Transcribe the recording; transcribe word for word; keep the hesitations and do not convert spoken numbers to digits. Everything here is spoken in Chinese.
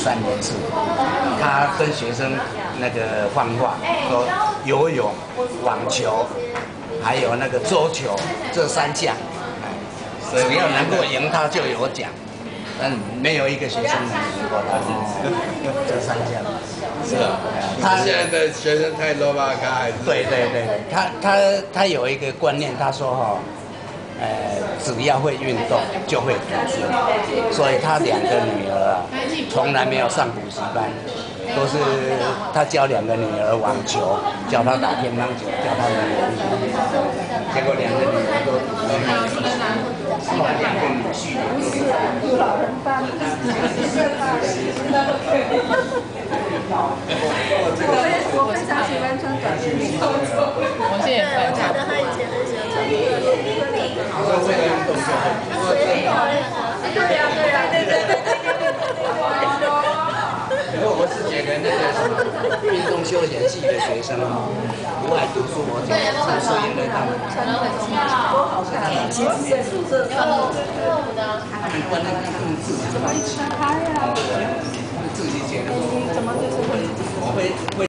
三年次，他跟学生那个放话说游泳、网球，还有那个桌球这三项，只要能够赢他就有奖。但没有一个学生能赢过他这三项。 是啊，他现在的学生太 low 吧，还是？ 对对对，他他他有一个观念，他说哈。呃，只要会运动就会读书，所以他两个女儿啊，从来没有上补习班，都是他教两个女儿网球，教她打乒乓球，教她游泳，结果两个女儿都读书，后来两个女婿有老人班。我非常喜欢穿短裙， 我现在也我记得他以前很喜欢穿那个他说为了运动就会。 他水漂亮啊！对呀对呀对对对对对对。 不过我是觉得那个什么运动休闲系的学生啊，不爱读书，我觉得是适应了他们。 多好看！以前是在宿舍上， 他们锻炼更自己， 怎么一直在开呀？ 自己觉得说， 怎么就是会？ 我会会。